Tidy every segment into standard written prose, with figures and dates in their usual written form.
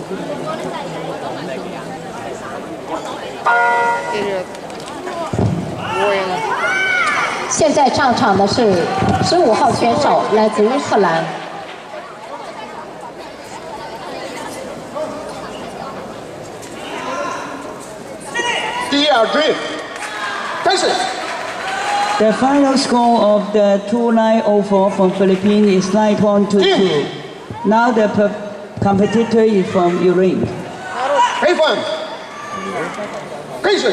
Вперед. Воин. 现在上场的是15号选手，来自于荷兰。 第二局开始。 The final score of the 2904 from Philippines is 9122. Now the competitor is from Iran. 黑粉，开始。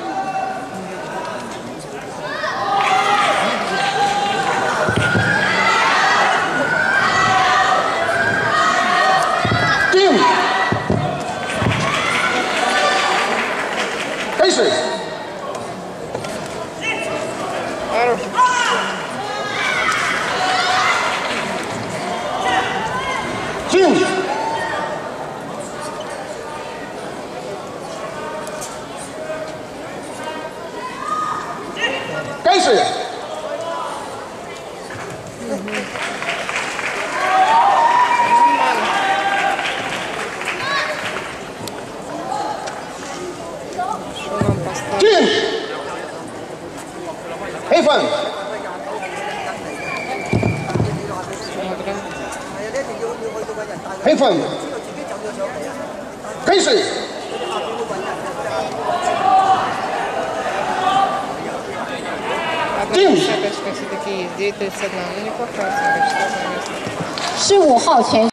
进，开始。 进，开始。进，黑粉。 黑粉，开始。进。 Все-таки есть 9:31. Ну, неплохая 15号选